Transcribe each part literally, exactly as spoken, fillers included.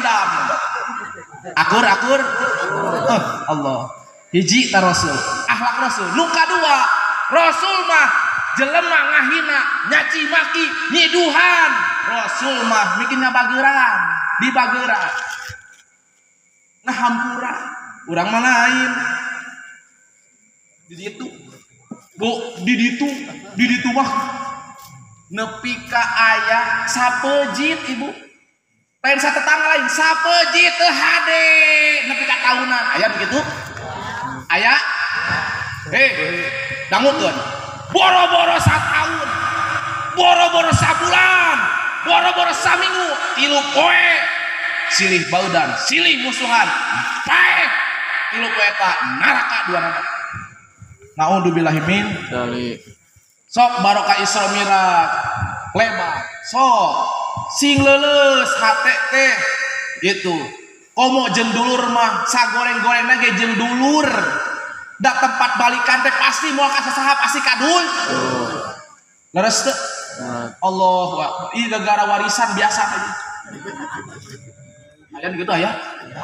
dendam. Akur akur. Oh, Allah. Hiji ta Rasul, akhlak Rasul. Nu kadua, Rasul mah jelema ngahina, nyaci maki, nyiduhan. Rasul mah bikin ngabageuran, dibageuran. Ngahampura, urang mah lain. Di ditu. Bu, di ditu, di ditu mah nepi ka aya sapejit ibu. Lain satetangga lain sapejit teu hade nepi ka tahunan. Aya begitu? Aya? Heh, dangukeun. Boro-boro sataun. Boro-boro sabulan. Boro-boro saminggu, tilu poe. Silih baudan, silih musuhan. Paeh. Tilu poe eta neraka dua neraka. Naudzubillahi min dzalik. Sok barokah Isra Miraj lebar. Sok sing leuleus hate teh itu. Komo jeung dulur mah sagoreng-gorengna ge jeung dulur. Da tempat balikan teh pasti moal ka sasaha pasti kadul. Leres teu? Allahu Akbar. Ieu gara warisan biasa aja. Aya gitu aya?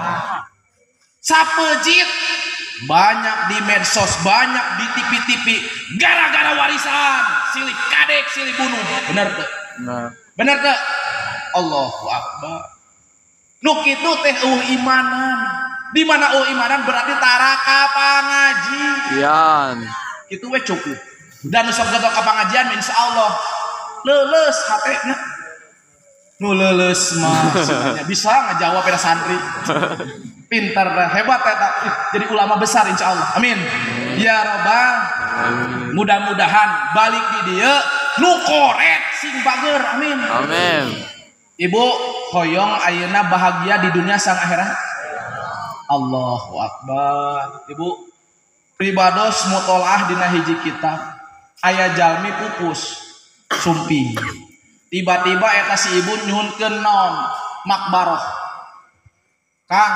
Sapejit banyak di medsos, banyak di T V-T V gara-gara warisan, silih kadek, silih bunuh. Bener teu? Bener. Bener teu? Allahu Akbar. Nu kitu teh eueuh imanan. Di mana eueuh imanan berarti taraka pangaji. Iyan. Kitu we cukup. Dan nu sok ka pangajian insyaallah leuleus hatena. Nu leuleus mah sebenarnya bisa ngajawab era santri. Pintar hebat eta. Jadi ulama besar insyaallah. Amin. Ya Rabbal. Mudah-mudahan balik di dieu nu korek sing bager. Amin. Amin. Ibu hoyong ayeuna bahagia di dunia sang akhirat. Allahu Akbar. Ibu pribados mutolaah dina hiji kitab. Aya jalmi pupus sumping. Tiba-tiba eta si ibu nyuhunkeun naon? Makbaroh. Kang.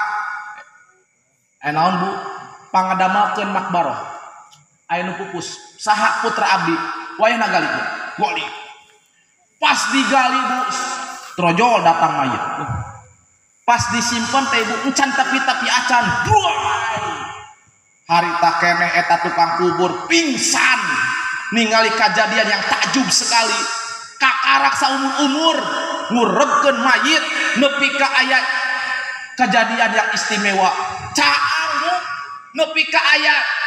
Eh naon Bu? Pangadamelkeun makbaroh. Aya nu pupus. Saha putra abdi? Wayahna galikeun. Goli. Pas digali Bu, trojol datang mayit. Pas disimpan teh ibu encan tapi-tapi acan. Harita keneh eta tukang kubur pingsan ningali kejadian yang takjub sekali. Kakarak saumur-umur ngurebkeun mayit nepi ka aya kejadian yang istimewa. Caang nepi ka aya